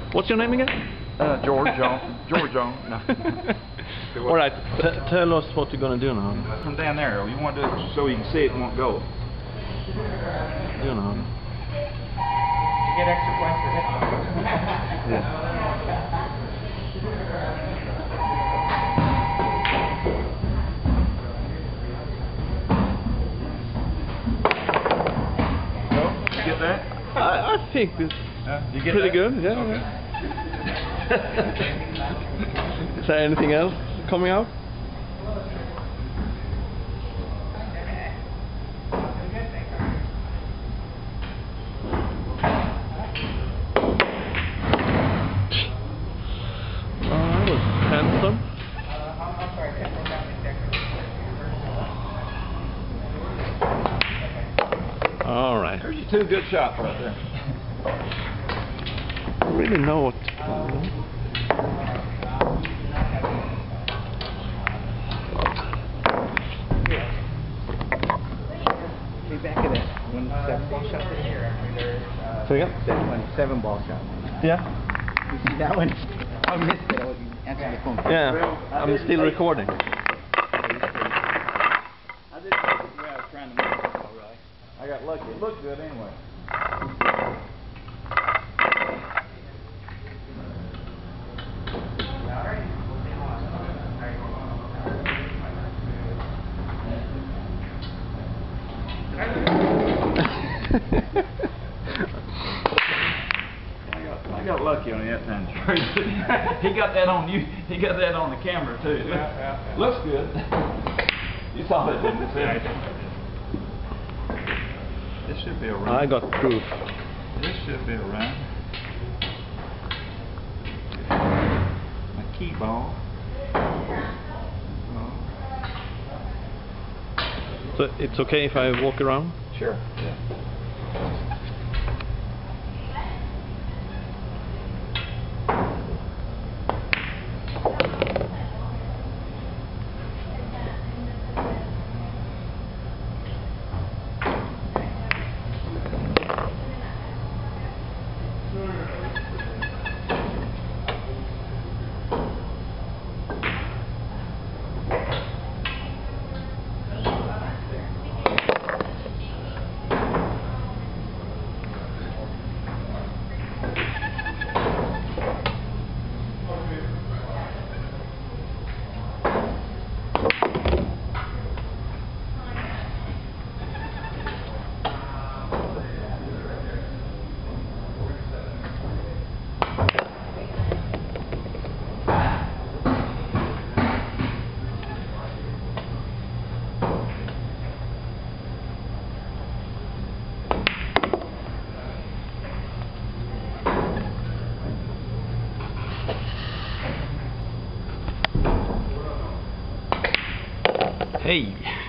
What's your name again? George John. George John. No. All right. Tell us what you're gonna do now. Come down there. You want to do it so you can see it won't go. You know. You get extra points for hitting. Yeah. You get that? I think it's You get pretty that? good. Yeah. Okay. Is there anything else coming out? That was handsome. I'm sorry, All right. There's your two good shots right there. I don't really know what. Be back at it. 1 7-ball shot in here. Say again? 7-ball shot. Yeah. You see that one? I missed it. I was answering the phone. Yeah. I'm still recording. I didn't think the way I was trying to make it all right. I got lucky. It looked good anyway. I got lucky on that time. He got that on you. He got that on the camera too. Yeah. Looks good. You saw it, didn't you? This should be a run. I got proof. This should be a run. A key ball. So it's okay if I walk around? Sure. Yeah. Hey!